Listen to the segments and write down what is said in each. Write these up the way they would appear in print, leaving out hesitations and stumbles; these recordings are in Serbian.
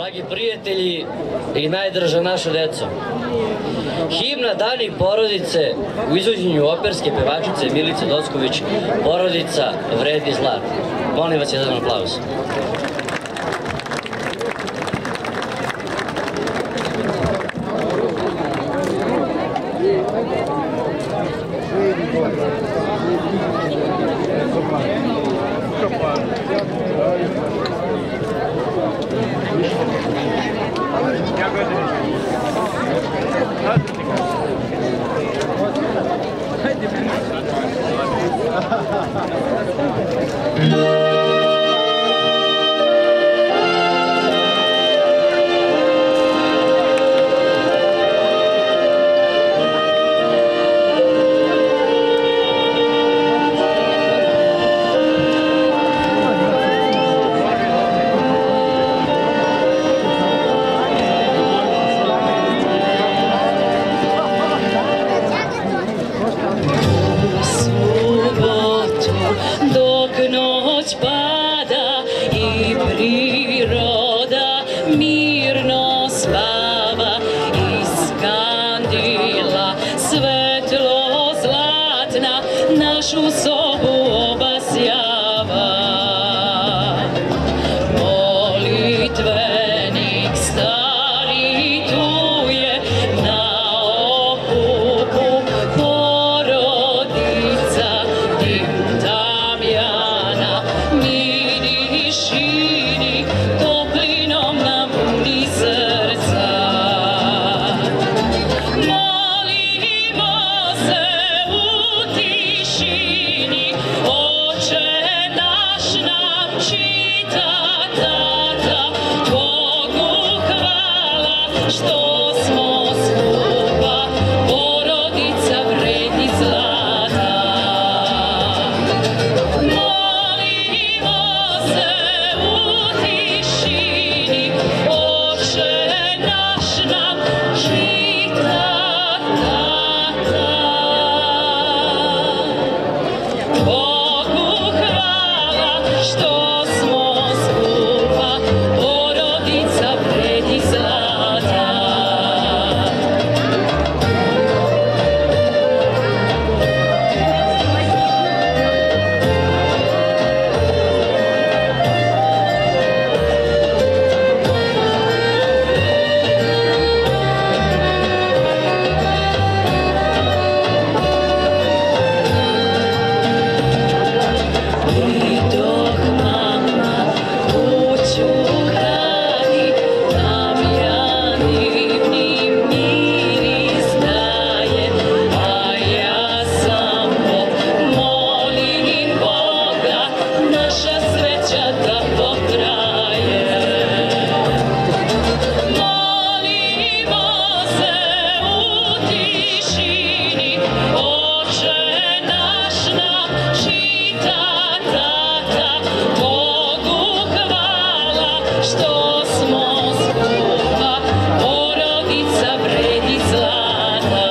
Dragi prijatelji i najdraža naša deco, himna Dani porodice u izvođenju operske pevačice Milice Docković, Porodica vredi zlata. Molim vas jedan aplauz. Našu sobu obasjava, molitvenik stari tu je, na okupu porodica, dim Damjana, mirišini, toplinom nam puni srca. Što smo skupa, porodica vredi zlata. Molimo se u tišini, Oče naš nam čita tata. Bogu hvala što smo skupa, porodica vredi zlata. Što smo skupa, porodica vredi zlata.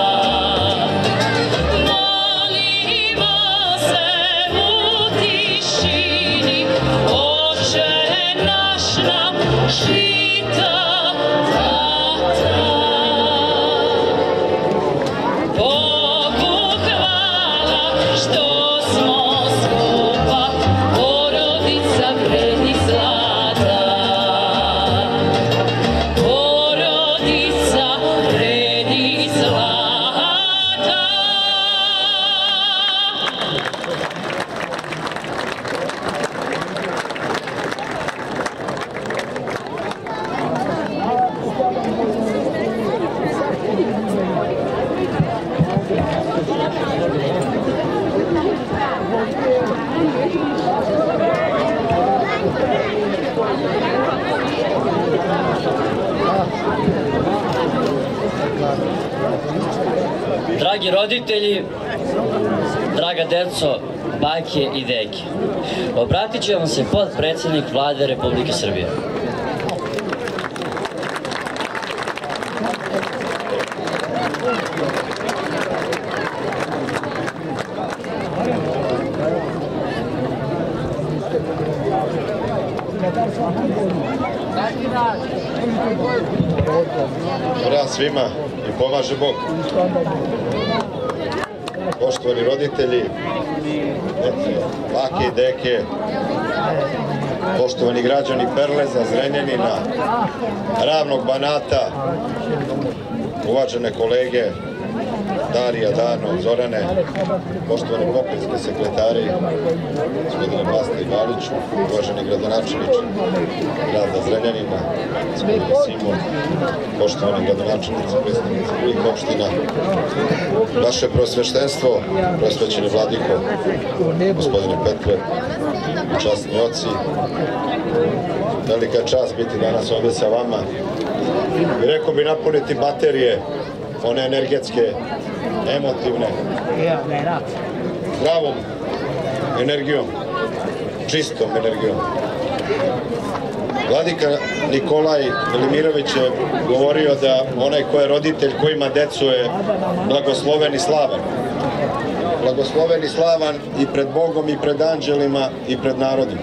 Molimo se u tišini, Oče naš nam čita tata. Bogu hvala što smo skupa, porodica vredi zlata. Dragi roditelji, draga deco, bake i deke, obratit će vam se potpredsjednik Vlade Republike Srbije. Dobar dan svima i pomaže Bog. Poštovani roditelji, bake i deke, poštovani građani Perleza, Zrenjanina, Ravnog Banata, uvažene kolege Darija, Dano, Zorane, poštovani pokrajinski sekretari, gospodine Vlasta i Baliću, uvaženi gradonačelniče grada Zrenjanina, gospodine Simon, poštovani gradonačelnici, predstavnici drugih opština, vaše prosveštenstvo, prosvećeni vladiko, gospodine Petre, časni oci, velika je čast biti danas ovdje sa vama i rekao bi napuniti baterije, one energetske, emotivne, zdravom energijom, čistom energijom. Vladika Nikolaj Velimirović je govorio da onaj ko je roditelj, ko ima decu je blagosloven i slavan. Blagosloven i slavan i pred Bogom i pred anđelima i pred narodima.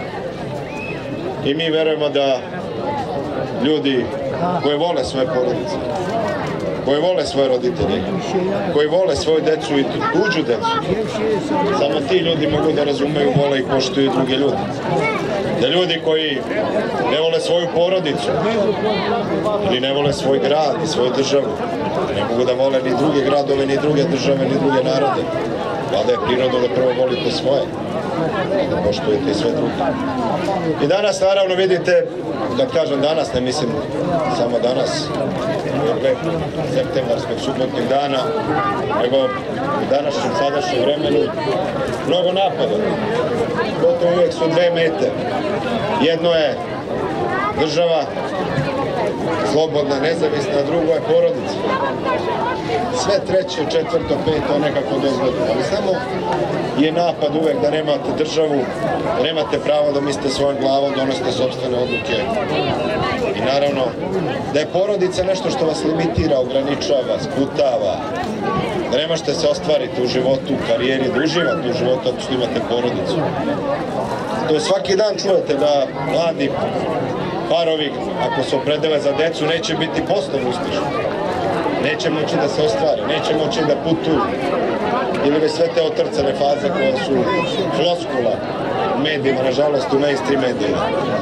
I mi verujemo da ljudi koji vole svoje porodice, koji vole svoje roditelje, koji vole svoju decu i tuđu decu, samo ti ljudi mogu da razumeju, vole i poštuju druge ljude. Da ljudi koji ne vole svoju porodicu ili ne vole svoj grad i svoju državu, ne mogu da vole ni druge gradove, ni druge države, ni druge narode. Valjda je prirodno da prvo volite svoje, da poštujete i sve druge. I danas naravno vidite, da kažem danas, ne mislim samo danas, septembarskog subotnih dana, nego u današnjem, sadašnjem vremenu, mnogo napada. Gotovo uvijek su dve mete. Jedno je država, slobodna, nezavisna, a drugo je porodica. Sve treće, četvrto, peto, nekako dozvoljeno. Ali samo je napad uvek da nemate državu, da nemate pravo da mislite svojom glavom, donosite sopstvene odluke. I naravno, da je porodica nešto što vas limitira, ograničava, sputava, da ne možete se ostvariti u životu, u karijeri, da uživate u životu ako što imate porodicu. To je svaki dan čujete da mladi parovi, ako se opredele za decu, neće biti poslovno uspješni. Neće moći da se ostvare, neće moći da putuju. Ili već sve te otrcane faze koje su floskula u medijima, nažalost u mainstream medijima.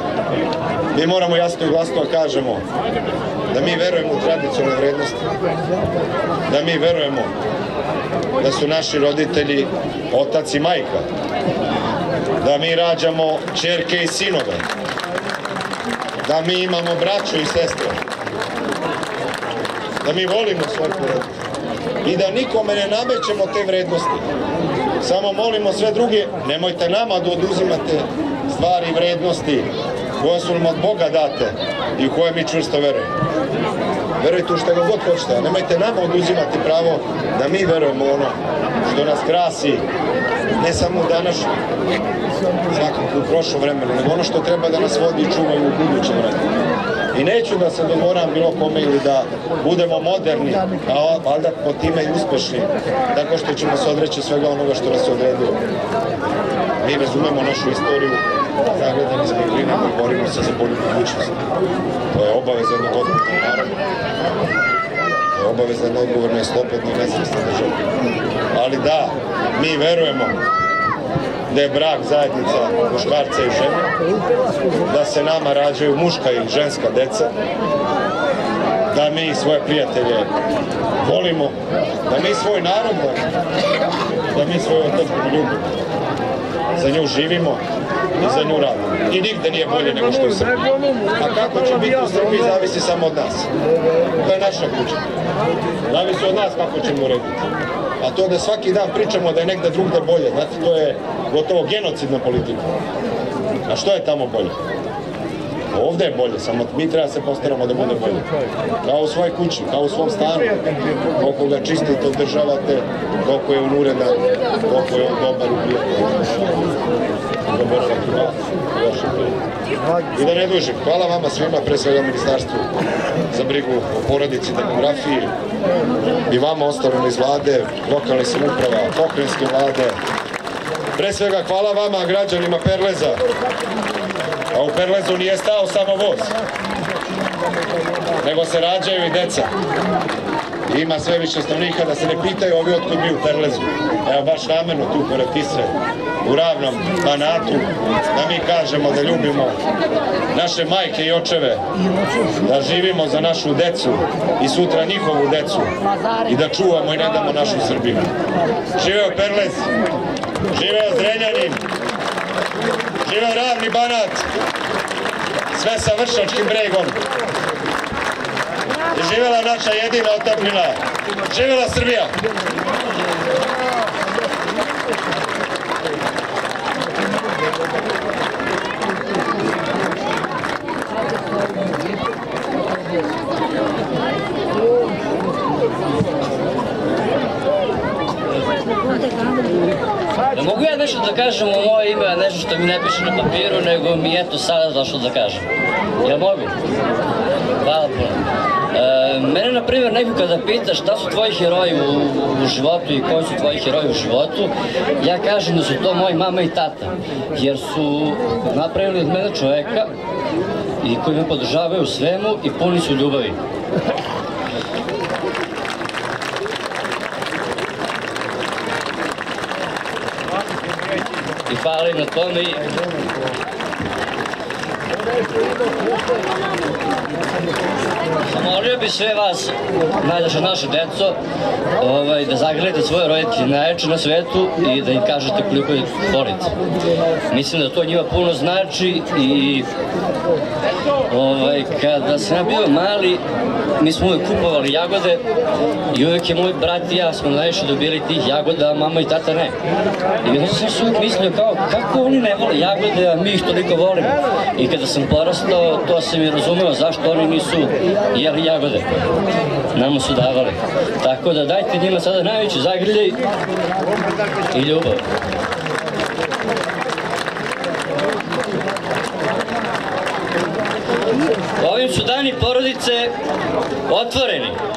Mi moramo jasno i glasno da kažemo da mi verujemo u tradicionalne vrednosti, da mi verujemo da su naši roditelji otac i majka, da mi rađamo ćerke i sinove, da mi imamo braću i sestre, da mi volimo svoj porodicu i da nikome ne namećemo te vrednosti. Samo molimo sve druge, nemojte nama da oduzimate stvari i vrednosti koje su nam od Boga date i u koje mi čvrsto verujemo. Verujte u što ga god hoćete, a nemojte nama oduzimati pravo da mi verujemo ono što nas krasi, ne samo u današnjem, svakako u prošlom vremenu, nego ono što treba da nas vodi i čuva i u budućem vremenu. I neću da se dodvoram bilo kome ili da budemo moderni, a valjda po time i uspešni, tako što ćemo se odreći svega onoga što nas je odredilo. Mi razumemo našu istoriju, zagledani smo i glinama i borimo se za bolju budućnost. To je obaveza jednog odgovornog naroda. To je obaveza jednog odgovorne, slobodne i nezavisne države. Ali da, mi verujemo da je brak zajednica muškarca i žene, da se nama rađaju muška i ženska deca, da mi svoje prijatelje volimo, da mi svoj narod volimo, da mi svoju otadžbinu ljubimo, za nju živimo i za nju radimo. I nigde nije bolje nego što je u Srbiji. A kako će biti u Srbiji zavisi samo od nas. To je naša kuća. Zavisi od nas kako ćemo urediti. A to da svaki dan pričamo da je negde drugde bolje, znate, to je gotovo genocidna politika. A što je tamo bolje? Ovde je bolje, samo mi treba se postaramo da bude bolje. Kao u svojoj kući, kao u svom stanu. Koliko ga čistite, održavate, koliko je on uredan, koliko je on dobar u I da ne dužim, hvala vama svima, pre svega ministarstvu za brigu o porodici, demografiji i vama ostalim iz vlade, lokalnih samouprava, pokrajinske vlade. Pre svega hvala vama, građanima Perleza, A u Perlezu nije stao samo voz, nego se rađaju i deca. Ima sve više stanovnika, da se ne pitaju ovi otkud mi u Perlezu. Evo baš namerno tu pored Tisre, u ravnom Banatu, da mi kažemo da ljubimo naše majke i očeve, da živimo za našu decu i sutra njihovu decu i da čuvamo i ne damo našu Srbiju. Živeo Perlez, živeo Zrenjanin, živeo ravni Banat, sve sa Vršačkim bregom. I živela naša jedina otadžbina. Živela Srbija! Ne mogu ja nešto da kažem u moje ime, a nešto što mi ne piše na papiru, nego mi eto sada došlo da kažem. Ja mogu? Hvala puno. Mene, na primjer, neko kada pita šta su tvoji heroji u životu i koji su tvoji heroji u životu, ja kažem da su to moji mama i tata, jer su napravili od mene čoveka i koji me podržavaju u svemu i puni su ljubavi. I hvala im na tome i... Molio bi sve vas, najdraže naše deco, da zagledate svoje roditelje najjače na svetu i da im kažete koliko ih volite. Mislim da to njima puno znači i kada sam ja bio mali, mi smo uvijek kupovali jagode i uvijek je moj brat i ja smo najviše dobili tih jagoda, a mama i tata ne. I onda sam se uvijek mislio kao kako oni ne vole jagode, a mi ih toliko volimo. I kada sam porastao, to sam i razumeo zašto oni nisu jeli jagode. Nama su davali. Tako da dajte njima sada najveći zagrljaj i ljubav. Ovim su dani porodice otvoreni.